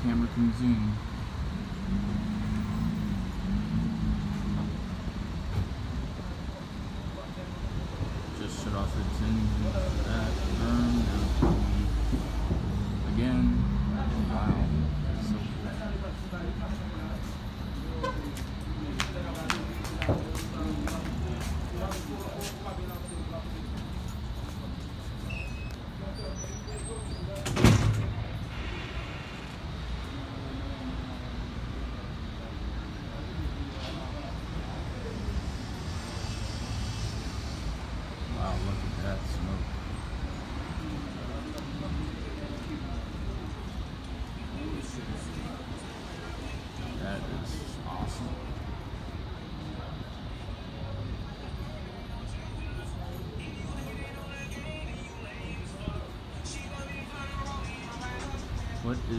camera can zoom. Just shut off its engine for that. Burn. Again. Wow. So cool. Wow, look at that smoke. That is awesome. What is the...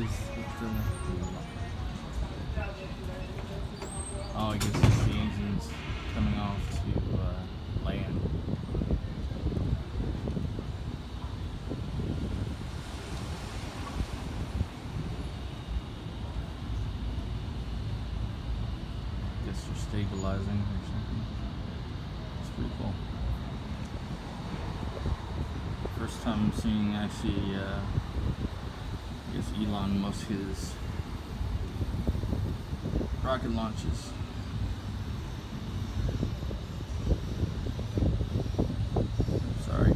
Oh, I guess it's the engines coming off to land. Guess you're stabilizing or something. It's pretty cool. First time I'm seeing actually, I guess Elon Musk, his rocket launches. Sorry.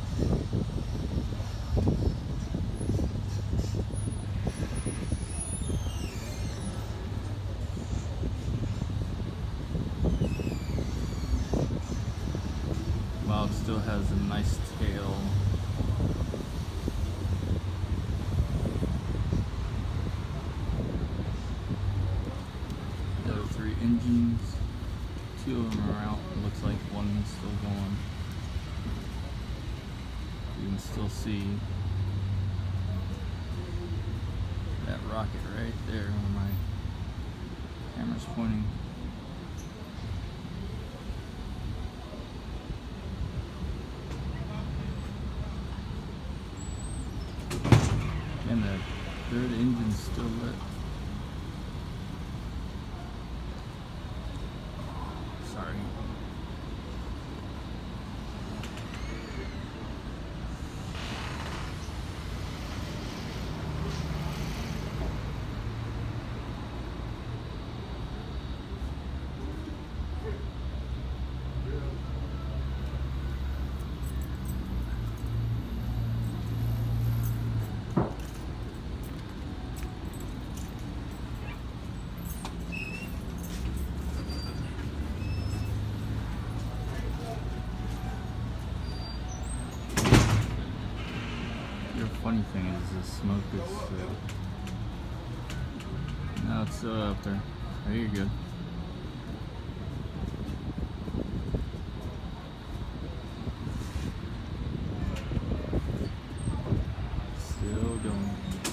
Well, it still has a nice tail. The other 3 engines, 2 of them are out. It looks like one's still going. You can still see that rocket right there where my camera's pointing. And the 3rd engine's still lit. Sorry. The funny thing is the smoke is no, it's still up there. Oh, you're good. Still going.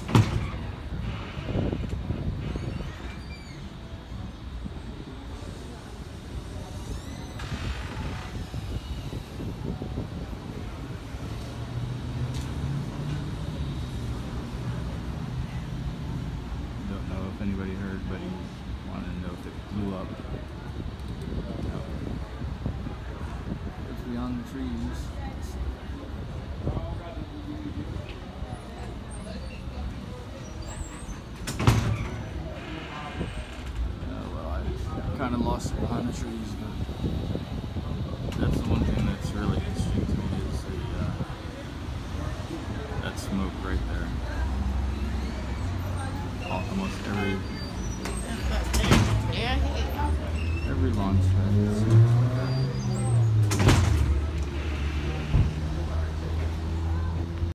If anybody heard, but he wanted to know if it blew up. No. It's beyond the trees. Well, I kind of lost it behind the trees, but that's the one thing that's really interesting to me is that smoke right there. Almost every launch pad.